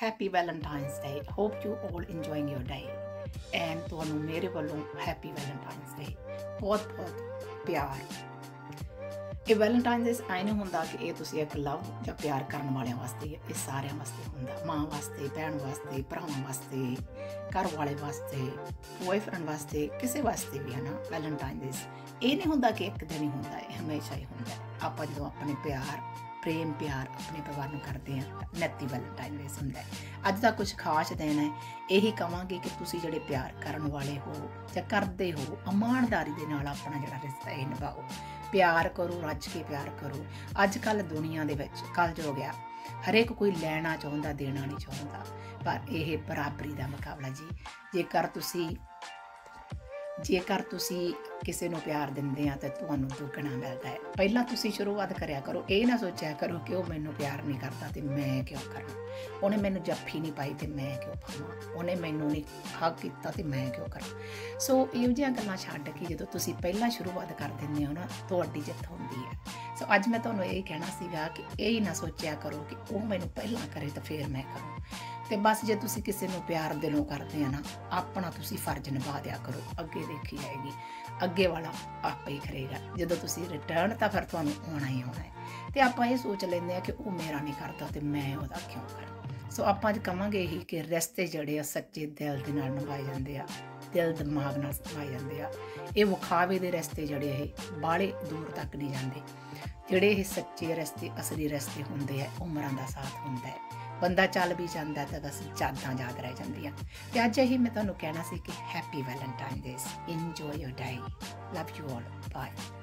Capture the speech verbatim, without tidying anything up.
Happy Valentine's Day. Hope you all enjoying your day and तुहानू मेरे वालों happy Valentine's day. बहुत बहुत प्यार। ये वैलेंटाइन डे आए नहीं होंदा कि ये तुसी एक लव या प्यार करने वाले वास्ते, ये सारे वास्ते होंदा। माँ वास्ते, भैन वास्ते, भरावां वास्ते, घर वाले वास्ते, बॉयफ्रेंड वास्ते, किसी वास्ते भी है ना। वैलेंटाइन डे ये नहीं होंदा कि एक दिन ही होंदा है, हमेशा ही होंदा है। आप जो अपने प्यार प्रेम प्यार अपने परिवार को करते हैं उनतीस वैलेंटाइन डे होंदा है। अज का कुछ खास दिन है, यही कहांगे कि तुसी जिहड़े प्यार करने वाले हो या करते हो, ईमानदारी दे नाल अपना जिहड़ा रिश्ता है निभाओ। प्यार करो, रज के प्यार करो। अजकल दुनिया दे विच कल जो गया, हरेक कोई लैना चाहुंदा, देना नहीं चाहुंदा, पर यह बराबरी का मुकाबला जी। जेकर तुसी जेकर तुसी किसी को प्यार दिंदे आ तो तुहानू दुगना मिलता है। पहला तुसी शुरुआत करया करो, ये ना सोचा करो कि वह मैनू प्यार नहीं करता तो मैं क्यों करा, उन्हें मैनू जफ्फी नहीं पाई तो मैं क्यों पावां, उन्हें मैनू नहीं हक किया तो मैं क्यों करा। सो इहो जिहियां गल्लां छड्ड के जो तुसी पहला शुरुआत कर दिंदे हो ना, तुहाडी जिੱਤ होंदी है। सो अज मैं तुहानू यही कहना सीगा कि यही ना सोचा करो कि वह मैनू पहला करे तो फिर मैं करूँ। तो बस जे तुसी किसी को प्यार दिलों करते हैं ना, अपना तुसी फर्ज निभा दिया करो, अगे देखी जाएगी, अगे वाला आप ही करेगा। जो तुसी रिटर्न तो फिर तुहानू आना ही आना है। तो आप ये सोच लेंगे कि वह मेरा नहीं करता तो मैं वह क्यों करूँ। सो आप अज कहांगे यही कि रिश्ते जड़े आ सच्चे दिल के नाल निभाए जाते हैं, दिल दिमाग नाल निभाए जाते हैं। ये विखावे के रिश्ते जड़े ये बाहले दूर तक नहीं जाते। जोड़े ये सच्चे रिश्ते असली रिश्ते होंगे है, उम्रां दा साथ होंदा है। बंदा चल भी जाता तो बस यादां याद रह जांदियां। ते अज ही मैं तुहानू कहना सी कि happy Valentine Day. Enjoy your day. Love you all. Bye.